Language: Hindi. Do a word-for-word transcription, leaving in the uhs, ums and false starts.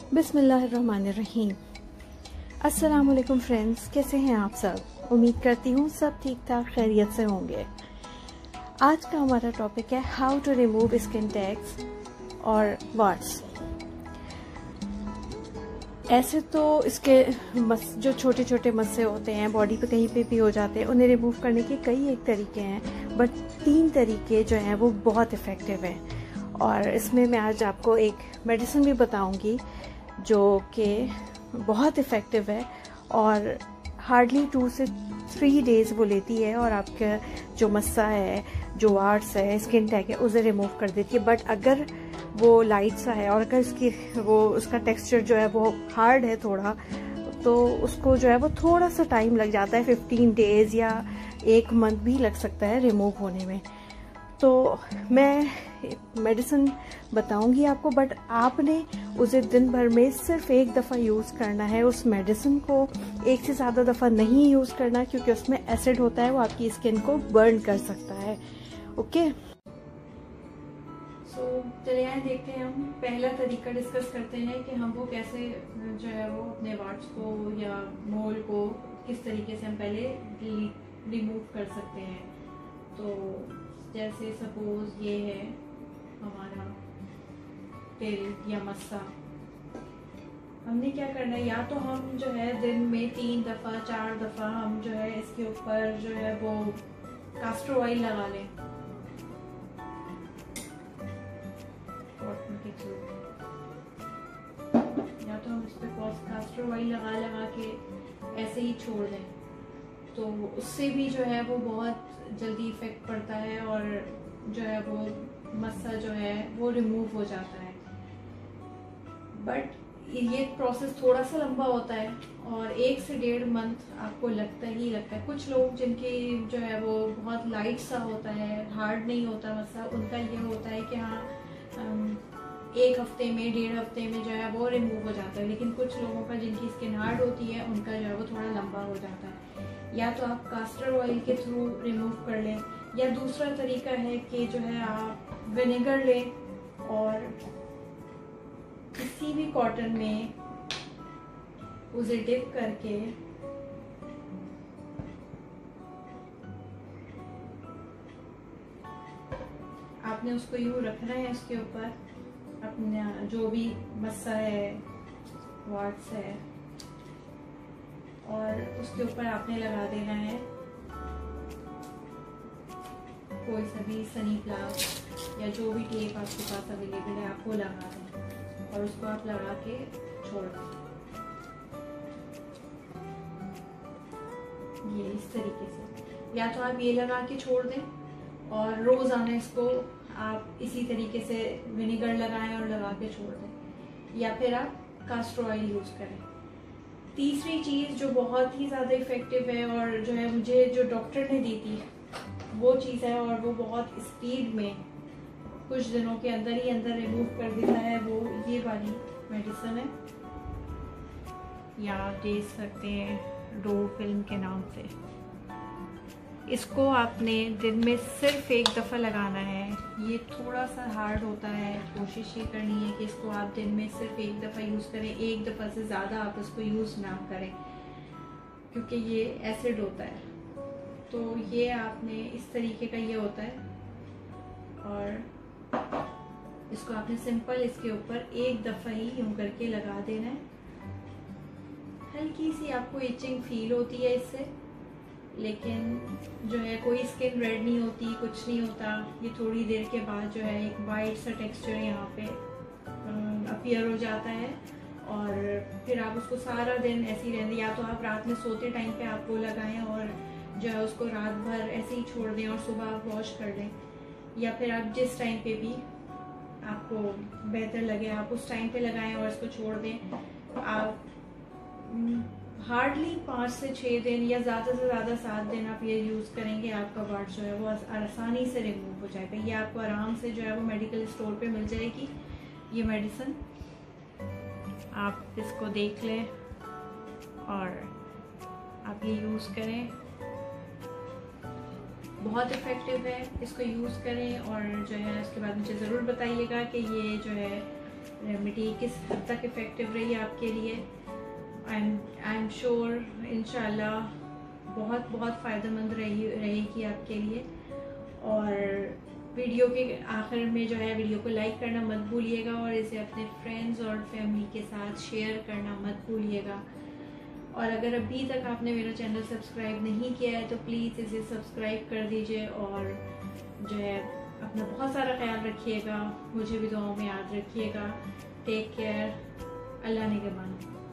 बिस्मिल्लाहिर्रहमानिर्रहीम। अस्सलाम वालेकुम फ्रेंड्स, कैसे हैं आप सब? उम्मीद करती हूँ सब ठीक ठाक खैरियत से होंगे। आज का हमारा टॉपिक है how to remove skin tags और वार्ट्स। ऐसे तो इसके मस जो छोटे छोटे मस्से होते हैं बॉडी पे कहीं पे भी हो जाते हैं, उन्हें रिमूव करने के कई एक तरीके हैं, बट तीन तरीके जो हैं वो बहुत इफ़ेक्टिव हैं। और इसमें मैं आज आपको एक मेडिसिन भी बताऊंगी जो कि बहुत इफ़ेक्टिव है और हार्डली टू से थ्री डेज़ वो लेती है और आपका जो मस्सा है, जो वार्ट्स है, स्किन टैग है, उसे रिमूव कर देती है। बट अगर वो लाइट सा है और अगर उसकी वो उसका टेक्सचर जो है वो हार्ड है थोड़ा, तो उसको जो है वो थोड़ा सा टाइम लग जाता है, फिफ्टीन डेज़ या एक मंथ भी लग सकता है रिमूव होने में। तो मैं मेडिसिन बताऊंगी आपको, बट आपने उसे दिन भर में सिर्फ एक दफ़ा यूज़ करना है। उस मेडिसिन को एक से ज़्यादा दफ़ा नहीं यूज़ करना, क्योंकि उसमें एसिड होता है, वो आपकी स्किन को बर्न कर सकता है। ओके, सो चलिए आए देखते हैं। हम पहला तरीका डिस्कस करते हैं कि हम वो कैसे जो है वो अपने वार्ट्स को या मोल को किस तरीके से हम पहले रिमूव कर सकते हैं। तो जैसे सपोज ये है हमारा तिल या मस्सा, हमने क्या करना है, या तो हम जो है दिन में तीन दफ़ा चार दफ़ा हम जो है इसके ऊपर जो है वो कास्टर ऑयल लगा लें कॉटन के थ्रू, या तो हम इस पर कास्टर ऑयल लगा लगा के ऐसे ही छोड़ दें, तो उससे भी जो है वो बहुत जल्दी इफेक्ट पड़ता है और जो है वो मस्सा जो है वो रिमूव हो जाता है। बट ये प्रोसेस थोड़ा सा लंबा होता है और एक से डेढ़ मंथ आपको लगता ही लगता है। कुछ लोग जिनकी जो है वो बहुत लाइट सा होता है, हार्ड नहीं होता मस्सा, उनका ये होता है कि हाँ एक हफ्ते में डेढ़ हफ्ते में जो है वो रिमूव हो जाता है। लेकिन कुछ लोगों का जिनकी स्किन हार्ड होती है उनका जो है वो थोड़ा लंबा हो जाता है। या तो आप कास्टर ऑयल के थ्रू रिमूव कर लें, या दूसरा तरीका है कि जो है आप विनेगर लें और किसी भी कॉटन में उसे डिप करके आपने उसको यूँ रखना है उसके ऊपर, अपना जो भी मस्सा है, वार्ट्स है, और उसके ऊपर आपने लगा देना है कोई सा भी सनी प्लाग या जो भी टेप आपके पास अवेलेबल है, आपको लगा दें और उसको आप लगा के छोड़ दें। ये इस तरीके से, या तो आप ये लगा के छोड़ दें और रोज़ाना इसको आप इसी तरीके से विनेगर लगाएं और लगा के छोड़ दें, या फिर आप कास्टर ऑयल यूज़ करें। तीसरी चीज़ जो बहुत ही ज़्यादा इफ़ेक्टिव है और जो है मुझे जो डॉक्टर ने दी थी वो चीज़ है, और वो बहुत स्पीड में कुछ दिनों के अंदर ही अंदर रिमूव कर देता है, वो ये वाली मेडिसिन है, या आप देख सकते हैं डो फिल्म के नाम से। इसको आपने दिन में सिर्फ एक दफ़ा लगाना है। ये थोड़ा सा हार्ड होता है, कोशिश ये करनी है कि इसको आप दिन में सिर्फ एक दफ़ा यूज़ करें, एक दफ़ा से ज़्यादा आप इसको यूज़ ना करें, क्योंकि ये एसिड होता है। तो ये आपने इस तरीके का ये होता है, और इसको आपने सिंपल इसके ऊपर एक दफ़ा ही यूँ करके लगा देना है। हल्की सी आपको इचिंग फील होती है इससे, लेकिन जो है कोई स्किन रेड नहीं होती, कुछ नहीं होता। ये थोड़ी देर के बाद जो है एक वाइट सा टेक्सचर यहाँ पे अपीयर हो जाता है, और फिर आप उसको सारा दिन ऐसे ही रहने, या तो आप रात में सोते टाइम पे आप वो लगाएं और जो है उसको रात भर ऐसे ही छोड़ दें और सुबह आप वॉश कर लें, या फिर आप जिस टाइम पे भी आपको बेहतर लगे आप उस टाइम पे लगाएं और इसको छोड़ दें। आप हार्डली पाँच से छः दिन या ज़्यादा से ज़्यादा सात दिन आप ये यूज़ करेंगे, आपका वार्ट जो है वो आसानी से रिमूव हो जाएगा। ये आपको आराम से जो है वो मेडिकल स्टोर पे मिल जाएगी ये मेडिसिन। आप इसको देख लें और आप ये यूज़ करें, बहुत इफ़ेक्टिव है। इसको यूज़ करें और जो है उसके बाद मुझे ज़रूर बताइएगा कि ये जो है रेमेडी किस हद तक इफ़ेक्टिव रही आपके लिए। I am I am sure इंशाल्लाह बहुत बहुत फ़ायदेमंद रही रहेगी आपके लिए। और वीडियो के आखिर में जो है वीडियो को लाइक करना मत भूलिएगा और इसे अपने फ्रेंड्स और फैमिली के साथ शेयर करना मत भूलिएगा। और अगर अभी तक आपने मेरा चैनल सब्सक्राइब नहीं किया है तो प्लीज़ इसे सब्सक्राइब कर दीजिए और जो है अपना बहुत सारा ख्याल रखिएगा, मुझे भी दुआओं में याद रखिएगा। टेक केयर, अल्लाह निगहबान।